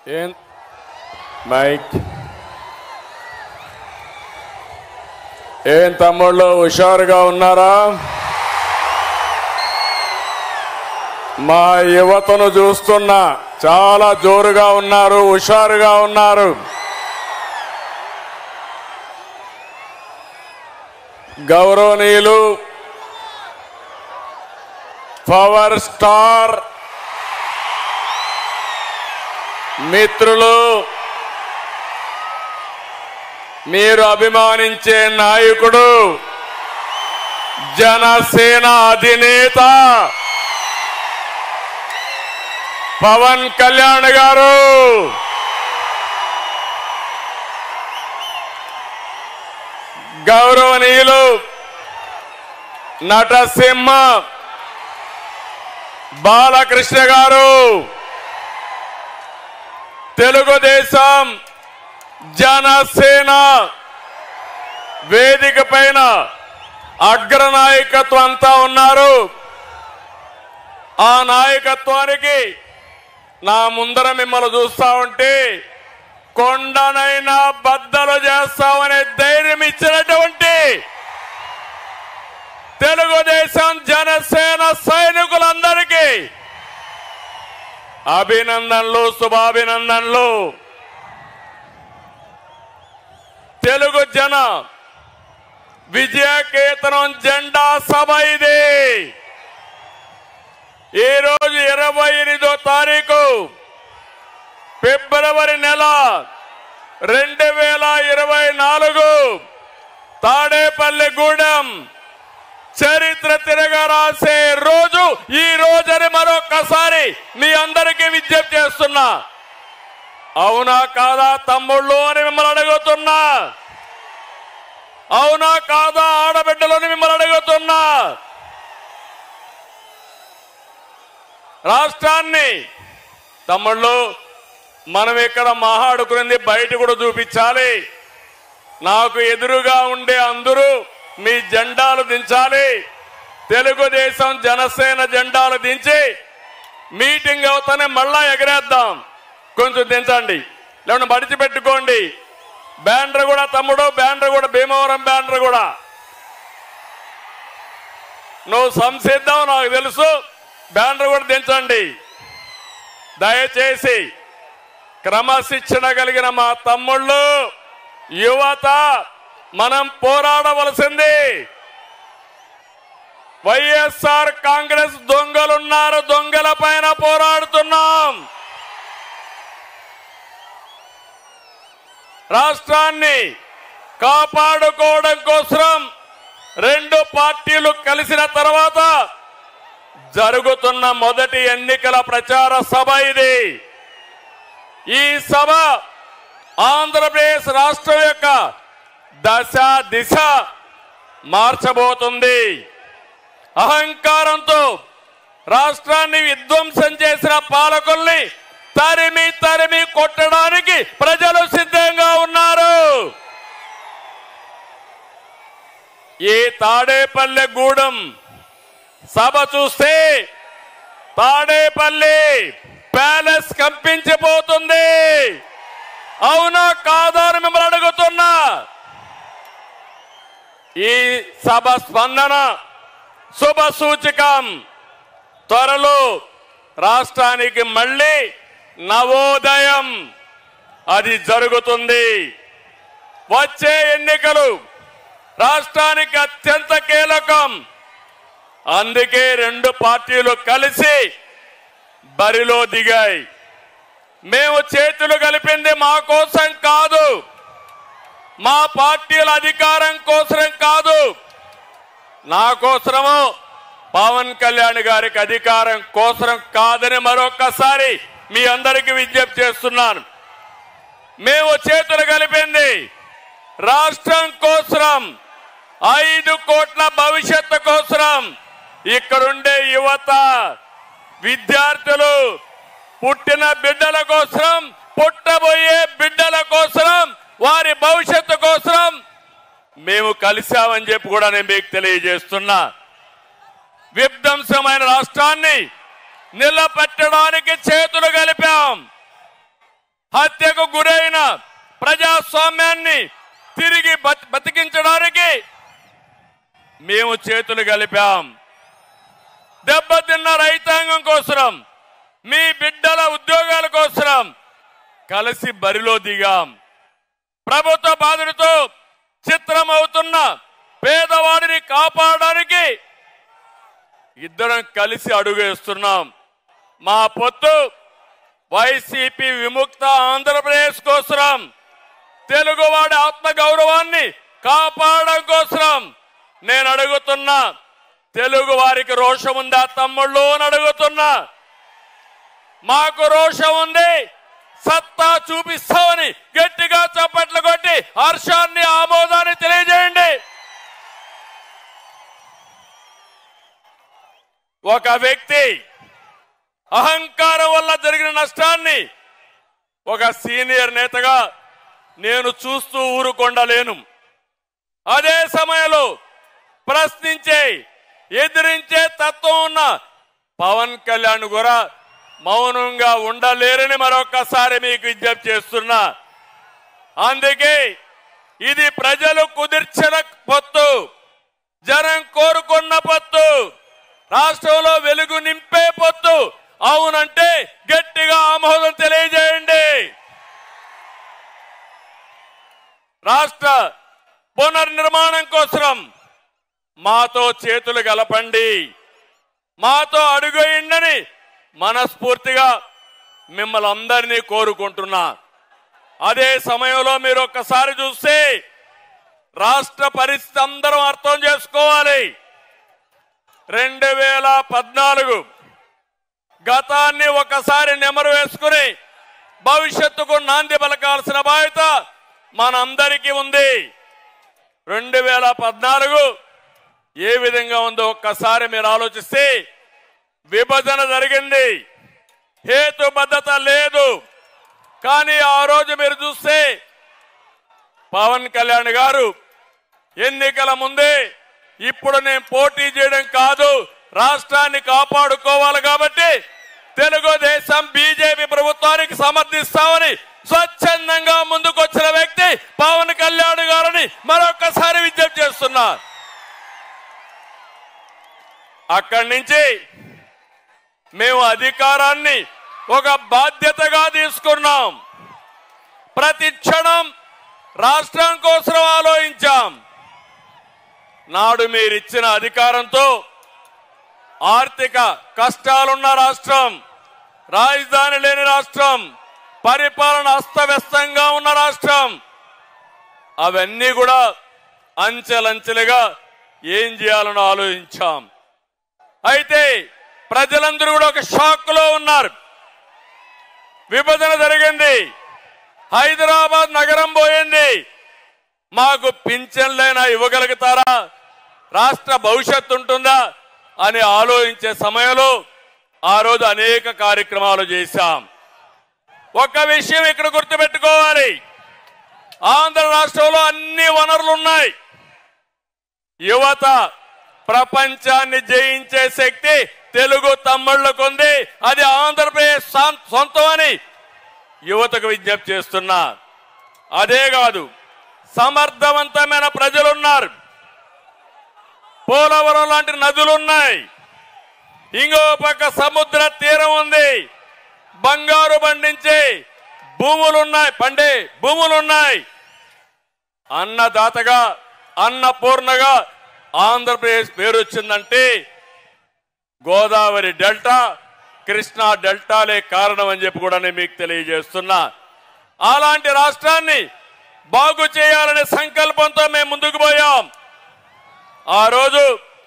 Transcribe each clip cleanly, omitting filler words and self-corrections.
ఏం మైక్ ఏం తమ్ముళ్ళు హుషారుగా ఉన్నారా? మా యువతను చూస్తున్నా చాలా జోరుగా ఉన్నారు, హుషారుగా ఉన్నారు. గౌరవనీయులు పవర్ స్టార్ మిత్రులు, మీరు అభిమానించే నాయకుడు, జనసేన అధినేత పవన్ కళ్యాణ్ గారు, గౌరవనీయులు నటసింహ బాలకృష్ణ గారు, తెలుగుదేశం జనసేన వేదిక పైన అగ్రనాయకత్వం అంతా ఉన్నారు. ఆ నాయకత్వానికి నా ముందర మిమ్మల్ని చూస్తా ఉంటే కొండనైనా బద్దలు చేస్తామనే ధైర్యం ఇచ్చినటువంటి తెలుగుదేశం జనసేన సైనికులందరికీ అభినందనలు, శుభాభినందనలు. తెలుగు జన విజయకేతనం జెండా సభ ఇది. ఈరోజు 28వ తారీఖు ఫిబ్రవరి నెల 2024 తాడేపల్లిగూడెం చరిత్ర తిరగరాసే రోజు ఈ రోజని మరొకసారి మీ అందరికీ విజ్ఞప్తి చేస్తున్నా. అవునా కాదా తమ్ముళ్ళు అని మిమ్మల్ని అడుగుతున్నా. అవునా కాదా ఆడబిడ్డలని మిమ్మల్ని అడుగుతున్నా. రాష్ట్రాన్ని తమ్ముళ్ళు మనం ఇక్కడ మాట్లాడుకునేది బయట కూడా చూపించాలి. నాకు ఎదురుగా ఉండే అందరూ మీ జెండాలు దించాలి. తెలుగుదేశం జనసేన జెండాలు దించి మీటింగ్ అవుతానే మళ్ళా ఎగరేద్దాం. కొంచెం దించండి, లేకుంటే మడిచిపెట్టుకోండి. బ్యానర్ కూడా తమ్ముడు, బ్యానర్ కూడా భీమవరం బ్యానర్ కూడా నువ్వు సంసిద్దాం నాకు తెలుసు. బ్యానర్ కూడా దించండి దయచేసి. క్రమశిక్షణ కలిగిన మా తమ్ముళ్ళు, యువత, మనం పోరాడవలసింది. వైఎస్ఆర్ కాంగ్రెస్ దొంగలున్నారు, దొంగల పైన పోరాడుతున్నాం. రాష్ట్రాన్ని కాపాడుకోవడం కోసం రెండు పార్టీలు కలిసిన తర్వాత జరుగుతున్న మొదటి ఎన్నికల ప్రచార సభ ఇది. ఈ సభ ఆంధ్రప్రదేశ్ రాష్ట్రం యొక్క దశ దిశ మార్చబోతుంది. అహంకారంతో రాష్ట్రాన్ని విధ్వంసం చేసిన పాలకుల్ని తరిమి తరిమి కొట్టడానికి ప్రజలు సిద్ధంగా ఉన్నారు. ఈ తాడేపల్లిగూడెం సభ చూస్తే తాడేపల్లి ప్యాలెస్ కంపించిపోతుంది. అవునా కాదా అని మిమ్మల్ని అడుగుతున్నా. ఈ సభ స్పందన శుభ సూచకం. త్వరలో రాష్ట్రానికి మళ్ళీ నవోదయం అది జరుగుతుంది. వచ్చే ఎన్నికలు రాష్ట్రానికి అత్యంత కీలకం. అందుకే రెండు పార్టీలు కలిసి బరిలో దిగాయి. మేము చేతులు కలిపింది మా కోసం కాదు, మా పార్టీల అధికారం కోసం కాదు, నా కోసమో పవన్ కళ్యాణ్ గారికి అధికారం కోసం కాదని మరొకసారి మీ అందరికీ విజ్ఞప్తి చేస్తున్నాను. మేము చేతులు కలిపింది రాష్ట్రం కోసం, 5 కోట్ల భవిష్యత్తు కోసం. ఇక్కడుండే యువత, విద్యార్థులు, పుట్టిన బిడ్డల కోసం, పుట్టబోయే బిడ్డల కోసం, వారి భవిష్యత్తు కోసం మేము కలిశామని చెప్పి కూడా నేను మీకు తెలియజేస్తున్నా. విధ్వంసమైన రాష్ట్రాన్ని నిలబెట్టడానికి చేతులు కలిపాం. హత్యకు గురైన ప్రజాస్వామ్యాన్ని తిరిగి బతికించడానికి మేము చేతులు కలిపాం. దెబ్బతిన్న రైతాంగం కోసం, మీ బిడ్డల ఉద్యోగాల కోసం కలిసి బరిలో దిగాం. ప్రభుత్వ బాధలతో చిత్రమవుతున్న పేదవాడిని కాపాడడానికి ఇద్దరం కలిసి అడుగేస్తున్నాం. మా పొత్తు వైసీపీ విముక్త ఆంధ్రప్రదేశ్ కోసం, తెలుగువాడి ఆత్మగౌరవాన్ని కాపాడడం కోసం నేను అడుగుతున్నా. తెలుగు వారికి రోషం ఉందా తమ్ముళ్ళు అని అడుగుతున్నా. మాకు రోషం ఉంది, సత్తా చూపిస్తామని గట్టిగా చప్పట్లు కొట్టి హర్షాన్ని, ఆమోదాన్ని తెలియజేయండి. ఒక వ్యక్తి అహంకారం వల్ల జరిగిన నష్టాన్ని ఒక సీనియర్ నేతగా నేను చూస్తూ ఊరుకొండలేను. అదే సమయంలో ప్రశ్నించే, ఎదిరించే తత్వం ఉన్న పవన్ కళ్యాణ్ కూడా మౌనంగా ఉండలేరని మరొకసారి మీకు విజ్ఞప్తి చేస్తున్నా. అందుకే ఇది ప్రజలు కుదిర్చిన పొత్తు, జనం కోరుకున్న పొత్తు, రాష్ట్రంలో వెలుగు నింపే పొత్తు. అవునంటే గట్టిగా ఆమోదం తెలియజేయండి. రాష్ట్ర పునర్నిర్మాణం కోసం మాతో చేతులు కలపండి, మాతో అడుగేయండి మనస్ఫూర్తిగా మిమ్మల్ని అందరినీ కోరుకుంటున్నా. అదే సమయంలో మీరు ఒక్కసారి చూస్తే రాష్ట్ర పరిస్థితి అందరం అర్థం చేసుకోవాలి. 2014 గతాన్ని ఒకసారి నెమరు వేసుకుని భవిష్యత్తుకు నాంది పలకాల్సిన బాధ్యత మనందరికీ ఉంది. 2014 ఏ విధంగా ఉందో ఒక్కసారి మీరు ఆలోచిస్తే, విభజన జరిగింది, హేతుబద్ధత లేదు. కానీ ఆ రోజు మీరు చూస్తే పవన్ కళ్యాణ్ గారు ఎన్నికల ముందే ఇప్పుడు నేను పోటీ చేయడం కాదు, రాష్ట్రాన్ని కాపాడుకోవాలి కాబట్టి తెలుగుదేశం బీజేపీ ప్రభుత్వానికి సమర్థిస్తామని స్వచ్ఛందంగా ముందుకొచ్చిన వ్యక్తి పవన్ కళ్యాణ్ గారిని మరొకసారి విజ్ఞప్తి చేస్తున్నా. అక్కడి నుంచి మేము అధికారాన్ని ఒక బాధ్యతగా తీసుకున్నాం. ప్రతి క్షణం రాష్ట్రం కోసం ఆలోచించాం. నాడు మీరిచ్చిన అధికారంతో ఆర్థిక కష్టాలున్న రాష్ట్రం, రాజధాని లేని రాష్ట్రం, పరిపాలన అస్తవ్యస్తంగా ఉన్న రాష్ట్రం, అవన్నీ కూడా అంచెలంచెలుగా ఏం చేయాలని ఆలోచించాం. అయితే ప్రజలందరూ కూడా ఒక షాక్ లో ఉన్నారు. విభజన జరిగింది, హైదరాబాద్ నగరం పోయింది, మాకు పింఛన్లైనా ఇవ్వగలుగుతారా, రాష్ట్ర భవిష్యత్తు ఉంటుందా అని ఆలోచించే సమయంలో ఆ రోజు అనేక కార్యక్రమాలు చేశాం. ఒక విషయం ఇక్కడ గుర్తుపెట్టుకోవాలి, ఆంధ్ర రాష్ట్రంలో అన్ని వనరులు ఉన్నాయి. యువత ప్రపంచాన్ని జయించే శక్తి తెలుగు తమ్ముళ్లకు ఉంది, అది ఆంధ్రప్రదేశ్ సొంతమని యువతకు విజ్ఞప్తి చేస్తున్నా. అదే కాదు, సమర్థవంతమైన ప్రజలున్నారు, పోలవరం లాంటి నదులున్నాయి, ఇంకో పక్క సముద్ర తీరం ఉంది, బంగారు పండించే భూములున్నాయి, పండే భూములున్నాయి. అన్నదాతగా, అన్నపూర్ణగా ఆంధ్రప్రదేశ్ పేరు వచ్చిందంటే గోదావరి డెల్టా, కృష్ణా డెల్టాలే కారణం అని చెప్పి కూడా నేను మీకు తెలియజేస్తున్నా. అలాంటి రాష్ట్రాన్ని బాగు చేయాలనే సంకల్పంతో మేము ముందుకు పోయాం. ఆ రోజు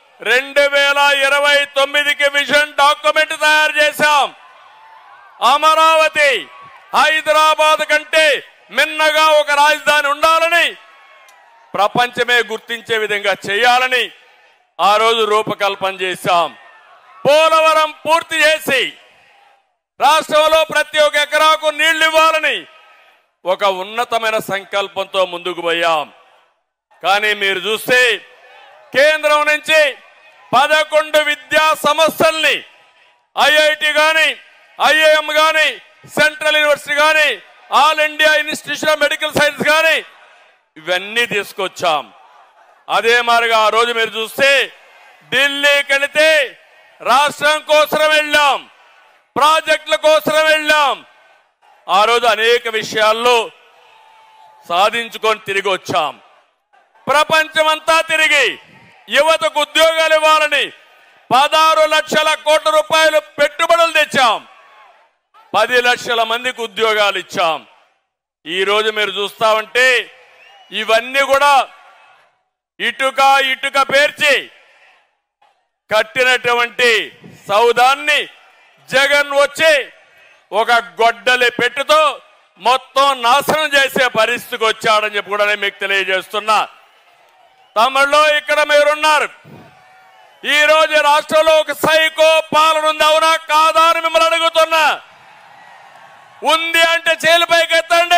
2029కి విజన్ డాక్యుమెంట్ తయారు చేశాం. అమరావతి హైదరాబాద్ కంటే మిన్నగా ఒక రాజధాని ఉండాలని, ప్రపంచమే గుర్తించే విధంగా చేయాలని ఆ రోజు రూపకల్పన చేశాం. పోలవరం పూర్తి చేసి రాష్ట్రంలో ప్రతి ఒక్క ఎకరాకు నీళ్లు ఇవ్వాలని ఒక ఉన్నతమైన సంకల్పంతో ముందుకు పోయాం. కానీ మీరు చూస్తే కేంద్రం నుంచి 11 విద్యా సంస్థల్ని, ఐఐటి గాని, ఐఐఎం గాని, సెంట్రల్ యూనివర్సిటీ గాని all India institution of medical science కానీ ఇవన్నీ తీసుకొచ్చాం. అదే మాదిరిగా ఆ రోజు మీరు చూస్తే ఢిల్లీకి వెళితే రాష్ట్రం కోసం వెళ్ళాం, ప్రాజెక్టుల కోసం వెళ్ళాం. ఆ రోజు అనేక విషయాల్లో సాధించుకొని తిరిగి వచ్చాం. ప్రపంచమంతా తిరిగి యువతకు ఉద్యోగాలు ఇవ్వాలని 16 లక్షల కోట్ల రూపాయలు పెట్టుబడులు తెచ్చాం. 10 లక్షల మందికి ఉద్యోగాలు ఇచ్చాం. ఈ రోజు మీరు చూస్తా ఉంటే ఇవన్నీ కూడా ఇటుక పేర్చి కట్టినటువంటి సౌదాన్ని జగన్ వచ్చి ఒక గొడ్డలి పెట్టుతో మొత్తం నాశనం చేసే పరిస్థితికి వచ్చాడని చెప్పి కూడా నేను మీకు తెలియజేస్తున్నా. తమిళలో ఇక్కడ మీరున్నారు. ఈ రోజు రాష్ట్రంలో ఒక సైకో పాలన ఉంది, అవునా కాదా అని మిమ్మల్ని అడుగుతున్నా. ఉంది అంటే చేలుపైకి ఎత్తండి.